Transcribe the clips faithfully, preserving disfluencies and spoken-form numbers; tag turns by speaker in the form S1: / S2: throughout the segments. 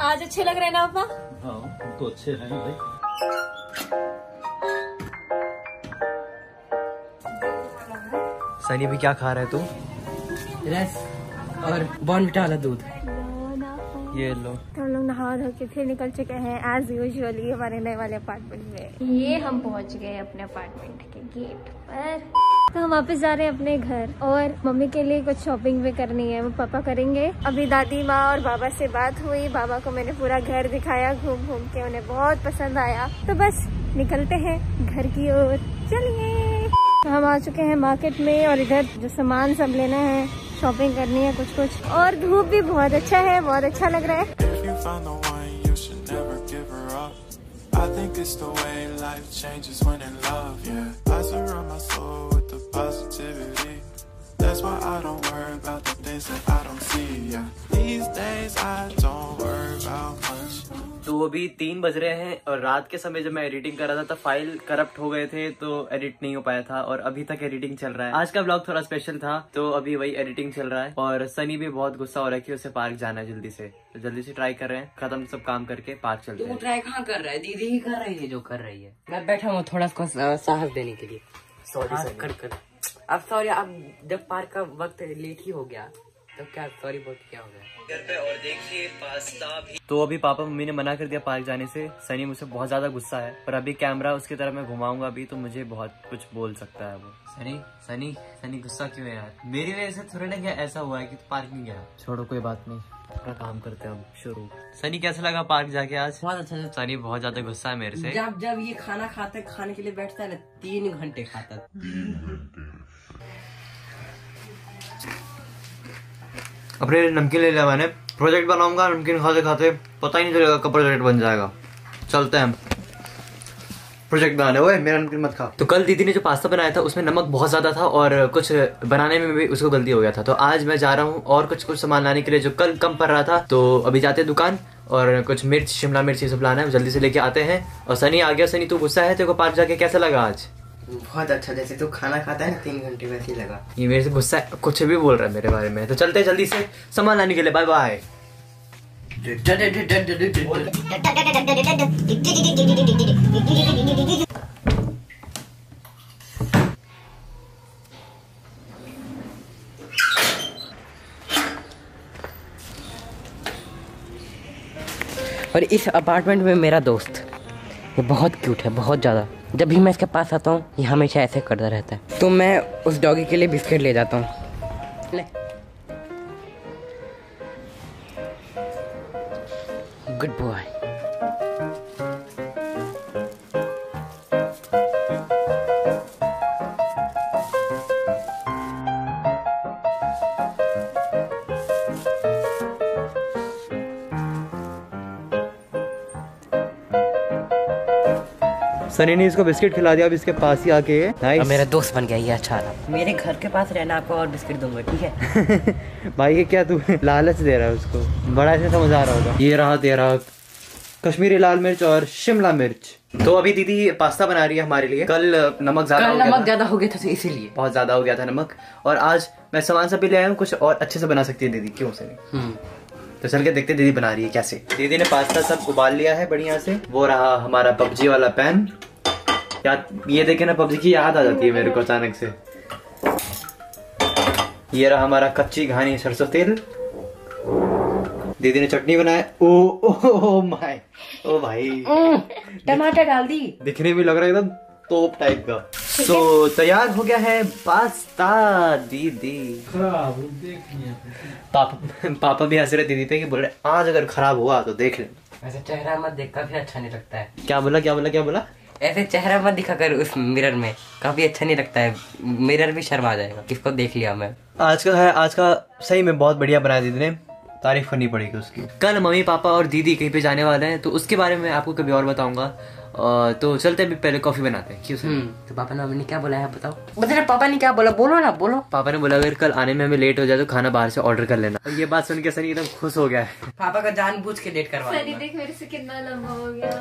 S1: आज अच्छे लग रहे हैं ना पापा?
S2: हाँ तो अच्छे हैं भाई।
S3: सनी भी क्या खा रहा है तू?
S4: रस और बॉर्नविटा वाला दूध।
S3: ये लो।
S1: तो हम लोग नहा धो के फिर निकल चुके हैं एज यूजुअली हमारे नए वाले अपार्टमेंट में। ये हम पहुंच गए अपने अपार्टमेंट के गेट पर। तो हम वापस जा रहे हैं अपने घर और मम्मी के लिए कुछ शॉपिंग भी करनी है, वो पापा करेंगे। अभी दादी माँ और बाबा से बात हुई, बाबा को मैंने पूरा घर दिखाया घूम घूम के, उन्हें बहुत पसंद आया। तो बस निकलते हैं घर की ओर, चलिए। तो हम आ चुके हैं मार्केट में और इधर जो सामान सब लेना है, शॉपिंग करनी है कुछ कुछ। और धूप भी बहुत अच्छा है, बहुत अच्छा लग रहा है। I think it's the way life changes when in love, yeah. I surround my soul with the positivity. That's why I don't worry about the things that I don't see, yeah. These days I don't worry about much.
S3: तो अभी तीन बज रहे हैं और रात के समय जब मैं एडिटिंग कर रहा था तो फाइल करप्ट हो गए थे तो एडिट नहीं हो पाया था और अभी तक एडिटिंग चल रहा है। आज का ब्लॉग थोड़ा स्पेशल था तो अभी वही एडिटिंग चल रहा है और सनी भी बहुत गुस्सा हो रहा है कि उसे पार्क जाना है जल्दी से, तो जल्दी से ट्राई कर रहे हैं, खत्म सब काम करके पार्क चलते हैं।
S4: तू ट्राई कहाँ कर रहा है? दीदी ही कर रही है जो कर रही है। मैं बैठा हूँ थोड़ा सा साहस देने के लिए।
S3: सॉरी सर
S4: कर कर अब सॉरी। अब जब पार्क का वक्त लेट ही हो गया तो क्या सॉरी बोल क्या हो गया
S3: घर पे। और देखिए पास्ता भी। तो अभी पापा मम्मी ने मना कर दिया पार्क जाने से। सनी मुझसे बहुत ज्यादा गुस्सा है पर अभी कैमरा उसकी तरफ मैं घुमाऊंगा अभी तो मुझे बहुत कुछ बोल सकता है वो। सनी सनी सनी गुस्सा क्यों है यार? मेरी वजह से थोड़ा ना क्या ऐसा हुआ है कि तू पार्क नहीं गया। छोड़ो कोई बात नहीं, अपना काम करते हैं हम शुरू। सनी कैसा लगा पार्क जाके आज?
S4: बहुत अच्छा।
S3: सनी बहुत ज्यादा गुस्सा है मेरे से।
S4: जब जब ये खाना खाता है, खाने के लिए बैठता है ना, तीन घंटे खाता है।
S3: अपने नमकीन ले लिया मैंने, प्रोजेक्ट बनाऊंगा नमकीन खाते खाते, पता ही नहीं चलेगा कब प्रोजेक्ट बन जाएगा। चलते हैं प्रोजेक्ट बनाने। ओए मेरा नमकीन मत खा। तो कल दीदी ने जो पास्ता बनाया था उसमें नमक बहुत ज्यादा था और कुछ बनाने में भी उसको गलती हो गया था, तो आज मैं जा रहा हूँ और कुछ कुछ सामान लाने के लिए जो कल कम पड़ रहा था। तो अभी जाते हैं दुकान और कुछ मिर्च शिमला मिर्च ये सब लाना है, जल्दी से लेके आते हैं। और सनी आ गया। सनी तू गुस्सा है? तेरे को पार्क जाके कैसा लगा आज?
S4: बहुत अच्छा। जैसे तू खाना खाता है ना तीन घंटे वैसे ही लगा।
S3: ये मेरे से गुस्सा है, कुछ भी बोल रहा है मेरे बारे में। तो चलते हैं जल्दी से सामान लाने के लिए। Bye bye.
S4: और इस अपार्टमेंट में मेरा दोस्त, ये बहुत क्यूट है, बहुत ज़्यादा। जब भी मैं इसके पास आता हूँ ये हमेशा ऐसे करता रहता है, तो मैं उस डॉगी के लिए बिस्किट ले जाता हूँ। ले गुड बॉय।
S3: सनी ने इसको बिस्किट खिला दिया, अब इसके पास ही आके नाइस।
S4: मेरा दोस्त बन गया, ये अच्छा रहा। मेरे घर के पास रहना, आपको और बिस्किट दूंगा, ठीक है?
S3: भाई ये क्या तू लालच दे रहा है उसको? बड़ा ऐसे समझ आ रहा होगा। ये रहा तेरा कश्मीरी लाल मिर्च और शिमला मिर्च। तो अभी दीदी पास्ता बना रही है हमारे लिए। कल नमक ज्यादा
S4: नमक ज्यादा हो गया था इसीलिए,
S3: बहुत ज्यादा हो गया था नमक। और आज मैं सामान सब भी ले आया हूँ, कुछ और अच्छे से बना सकती है दीदी, क्यों से नहीं? तो चल के देखते दीदी बना रही है कैसे। दीदी ने पास्ता सब उबाल लिया है बढ़िया से। वो रहा हमारा पबजी वाला पैन। यार ये देखे ना, पबजी की याद आ जाती है मेरे को अचानक से। ये रहा हमारा कच्ची घानी सरसों तेल। दीदी ने चटनी बनाया। ओ ओ, ओ माय ओ भाई,
S4: टमाटर डाल दी।
S3: दिखने में लग रहा है एकदम तोप टाइप का। सो so, तैयार हो गया है पास्ता। दीदी पापा पापा भी हंस रहे दीदी पे कि बोल रहे आज अगर खराब हुआ तो देख लेना।
S4: ऐसे चेहरा मत देख, काफी अच्छा नहीं लगता है।
S3: क्या बोला क्या बोला क्या बोला?
S4: ऐसे चेहरा मत दिखा कर उस मिरर में, काफी अच्छा नहीं लगता है। मिरर भी शर्मा जाएगा। किसको देख लिया मैं। आज का है आज का सही में बहुत बढ़िया बनाया दीदी ने, तारीफ करनी पड़ेगी उसकी। कल मम्मी पापा और दीदी कहीं पे जाने वाले हैं तो उसके बारे में आपको कभी और बताऊंगा। तो चलते हैं पहले कॉफी बनाते हैं। क्यों सर? तो पापा ने मम्मी ने क्या बोला है बताओ? बता पापा ने क्या बोला, बोलो ना बोलो। पापा ने बोला अगर कल आने में हमें लेट हो जाए तो खाना बाहर से ऑर्डर कर लेना। ये बात सुन के सनी एकदम खुश हो गया है। पापा का जानबूझ के लेट करवा।
S1: सनी देख मेरे से कितना लंबा हो गया।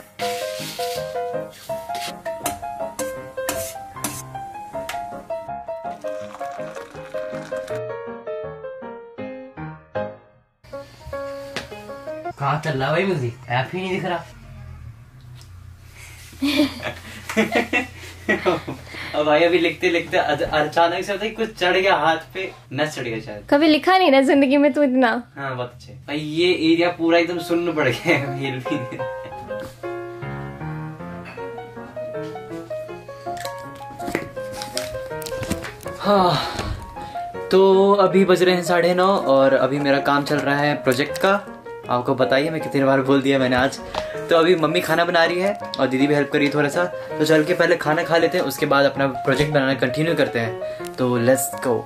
S4: कहाँ चल रहा है भाई म्यूजिक? ऐप ही नहीं दिख रहा। अब भाई अभी लिखते लिखते अचानक से होता है कुछ चढ़ गया हाथ पे, नस चढ़ गया शायद।
S1: कभी लिखा नहीं ना जिंदगी में तू इतना।
S4: हाँ बहुत अच्छे भाई, ये एरिया पूरा एकदम सुन्न पड़ गया है। हिल भी नहीं। हाँ तो अभी बज रहे हैं साढ़े नौ और अभी मेरा काम चल रहा है प्रोजेक्ट का। आपको बताइए मैं कितनी बार बोल दिया मैंने आज। तो अभी मम्मी खाना बना रही है और दीदी भी हेल्प करी थोड़ा सा। तो चल के पहले खाना खा लेते हैं, उसके बाद अपना प्रोजेक्ट बनाना कंटिन्यू करते हैं। तो लेट्स गो।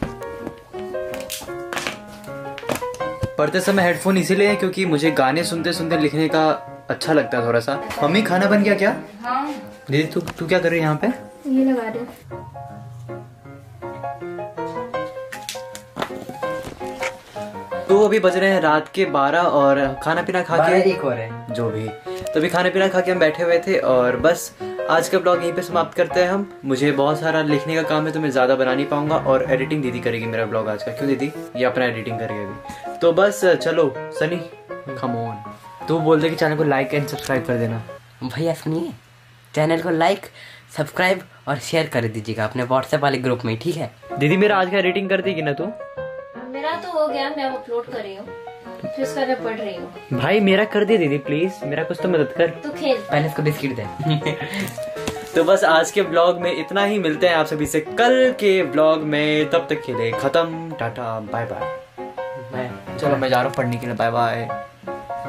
S4: पढ़ते समय हेडफोन इसीलिए है क्योंकि मुझे गाने सुनते सुनते लिखने का अच्छा लगता है थोड़ा सा। मम्मी खाना बन गया क्या?
S1: हाँ।
S4: दीदी तू तू क्या कर रही है यहाँ पे?
S1: ये लगा रही हूँ।
S4: तो अभी बज रहे हैं रात के बारह और खाना पीना खा के
S3: एक हो रहे हैं
S4: जो भी, तो अभी खाना पीना खा के हम बैठे हुए थे और बस आज का ब्लॉग यहीं पे समाप्त करते हैं हम। मुझे बहुत सारा लिखने का काम है तो मैं ज्यादा बना नहीं पाऊंगा और एडिटिंग दीदी करेगी मेरा ब्लॉग आज का। क्यों दीदी? ये अपना एडिटिंग करेगी अभी। तो बस चलो सनी कम ऑन, तू बोल दे कि चैनल को लाइक एंड सब्सक्राइब कर देना।
S5: भैया सुनिए, चैनल को लाइक सब्सक्राइब और शेयर कर दीजिएगा अपने व्हाट्सएप वाले ग्रुप में, ठीक है?
S4: दीदी मेरा आज का एडिटिंग कर देगी ना तू?
S1: मेरा तो हो गया, मैं अपलोड कर रही हूँ, फिर उसका मैं पढ़ रही हूँ।
S4: भाई मेरा कर दे दीदी प्लीज, मेरा कुछ तो मदद कर।
S1: तू खेल।
S5: पहले इसको बिस्किट दे।
S4: तो बस आज के ब्लॉग में इतना ही, मिलते हैं आप सभी से कल के ब्लॉग में। तब तक के लिए खत्म, टाटा बाय बाय। मैं चलो मैं जा रहा हूँ पढ़ने के लिए, बाय बाय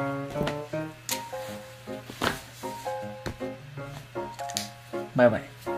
S4: बाय बाय।